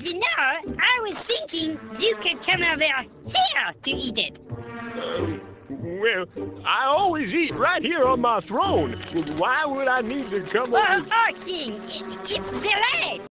You know, I was thinking you could come over here to eat it. Well, I always eat right here on my throne. Why would I need to come over? Oh, King, it's delayed.